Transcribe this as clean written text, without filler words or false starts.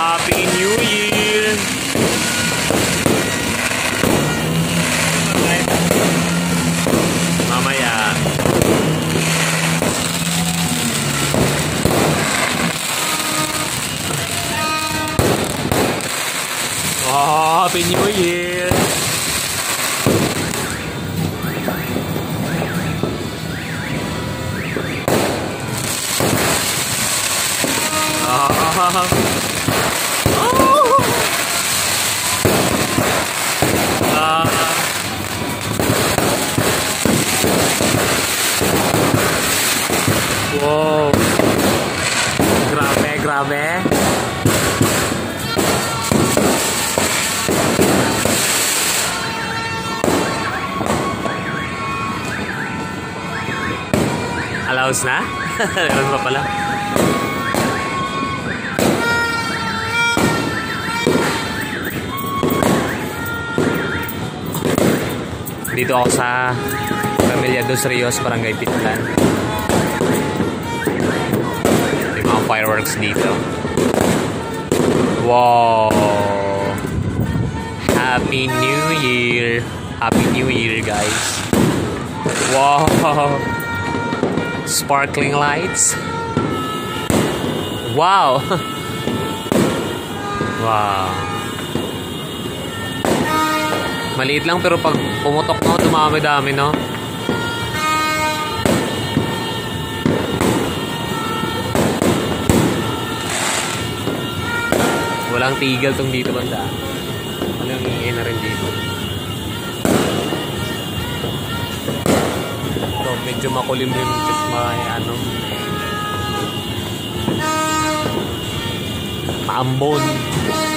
Happy New Year! Mamaya. Oh, Happy New Year! Wow. Grabe, grabe. Allows na? Meron pa pala. Dito ako sa Pamilya Dos Rios, Barangay Pitlan. May mga fireworks dito. Wow! Happy New Year! Happy New Year, guys! Wow! Sparkling lights. Wow! Wow! Maliit lang pero pag pumutok no, dumami-dami no. Walang tigil tong dito banda. Walang ingay na rin dito. So, medyo makulimlim just ano. Maambon.